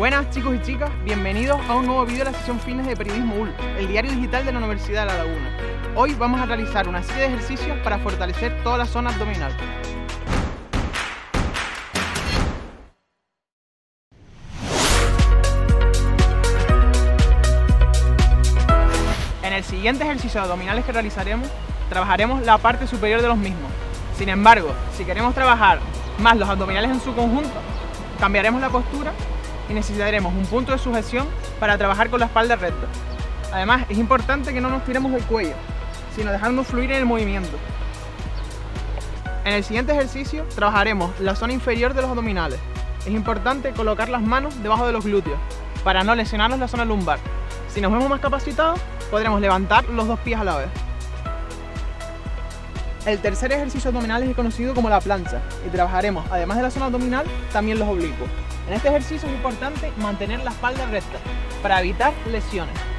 Buenas chicos y chicas, bienvenidos a un nuevo vídeo de la sección fitness de Periodismo UL, el diario digital de la Universidad de La Laguna. Hoy vamos a realizar una serie de ejercicios para fortalecer toda la zona abdominal. En el siguiente ejercicio de abdominales que realizaremos, trabajaremos la parte superior de los mismos. Sin embargo, si queremos trabajar más los abdominales en su conjunto, cambiaremos la postura y necesitaremos un punto de sujeción para trabajar con la espalda recta. Además, es importante que no nos tiremos del cuello, sino dejarnos fluir en el movimiento. En el siguiente ejercicio trabajaremos la zona inferior de los abdominales. Es importante colocar las manos debajo de los glúteos para no lesionarnos la zona lumbar. Si nos vemos más capacitados, podremos levantar los dos pies a la vez. El tercer ejercicio abdominal es conocido como la plancha y trabajaremos, además de la zona abdominal, también los oblicuos. En este ejercicio es importante mantener la espalda recta para evitar lesiones.